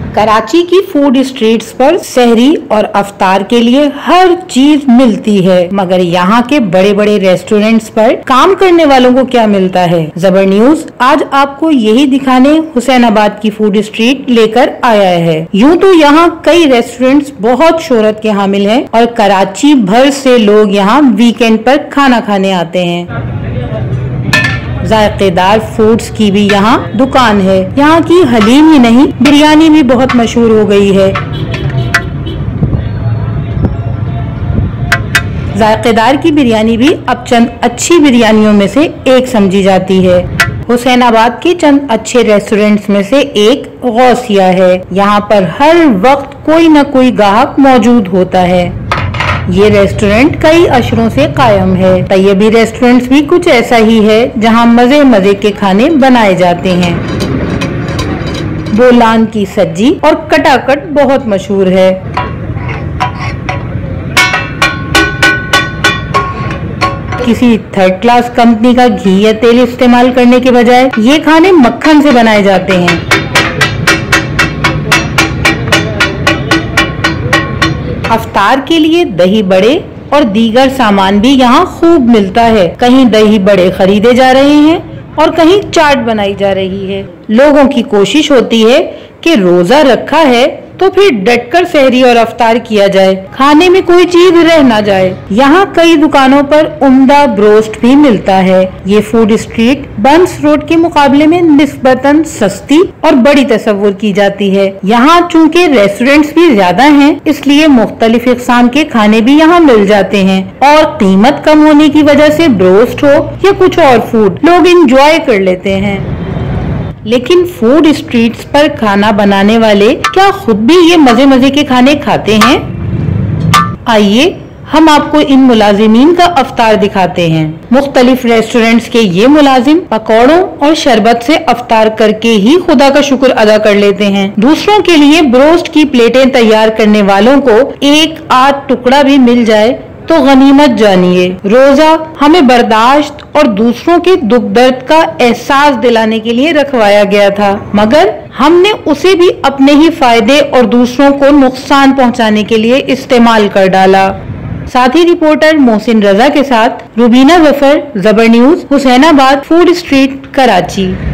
कराची की food streets पर सहरी और अफ्तार के लिए हर चीज मिलती है, मगर यहाँ के बड़े बड़े रेस्टोरेंट्स पर काम करने वालों को क्या मिलता है। ज़बर न्यूज आज आपको यही दिखाने हुसैनाबाद की फूड स्ट्रीट लेकर आया है। यूँ तो यहाँ कई रेस्टोरेंट्स बहुत शोहरत के हामिल हैं और कराची भर से लोग यहाँ वीकेंड पर खाना खाने आते हैं। जायकेदार फूड्स की भी यहाँ दुकान है। यहाँ की हलीम ही नहीं, बिरयानी भी बहुत मशहूर हो गई है। जायकेदार की बिरयानी भी अब चंद अच्छी बिरयानियों में से एक समझी जाती है। हुसैनाबाद के चंद अच्छे रेस्टोरेंट्स में से एक गौसिया है। यहाँ पर हर वक्त कोई न कोई ग्राहक मौजूद होता है। ये रेस्टोरेंट कई अशरों से कायम है। तैयबी रेस्टोरेंट्स भी कुछ ऐसा ही है, जहां मजे मजे के खाने बनाए जाते हैं। बोलान की सज्जी और कटाकट बहुत मशहूर है। किसी थर्ड क्लास कंपनी का घी या तेल इस्तेमाल करने के बजाय ये खाने मक्खन से बनाए जाते हैं। अफ्तार के लिए दही बड़े और दीगर सामान भी यहाँ खूब मिलता है। कहीं दही बड़े खरीदे जा रहे हैं और कहीं चाट बनाई जा रही है। लोगों की कोशिश होती है कि रोजा रखा है तो फिर डटकर सहरी और अफ्तार किया जाए, खाने में कोई चीज रह ना जाए। यहाँ कई दुकानों पर उम्दा ब्रोस्ट भी मिलता है। ये फूड स्ट्रीट बंस रोड के मुकाबले में निस्बतन सस्ती और बड़ी तस्वुर की जाती है। यहाँ चूँकि रेस्टोरेंट्स भी ज्यादा हैं, इसलिए मुख्तलिफ इक़साम के खाने भी यहाँ मिल जाते हैं और कीमत कम होने की वजह से ब्रोस्ट हो या कुछ और फूड लोग इंजॉय कर लेते हैं। लेकिन फूड स्ट्रीट्स पर खाना बनाने वाले क्या खुद भी ये मजे मजे के खाने खाते हैं? आइए हम आपको इन मुलाजिमीन का अफ्तार दिखाते हैं। मुख्तलिफ रेस्टोरेंट्स के ये मुलाजिम पकौड़ों और शरबत से अफ्तार करके ही खुदा का शुक्र अदा कर लेते हैं। दूसरों के लिए ब्रोस्ट की प्लेटें तैयार करने वालों को एक आध टुकड़ा भी मिल जाए तो गनीमत जानिए। रोजा हमें बर्दाश्त और दूसरों के दुख दर्द का एहसास दिलाने के लिए रखवाया गया था, मगर हमने उसे भी अपने ही फायदे और दूसरों को नुकसान पहुंचाने के लिए इस्तेमाल कर डाला। साथी रिपोर्टर मोहसिन रजा के साथ Rubina Zafar, Zabar news, Hussainabad food street, Karachi.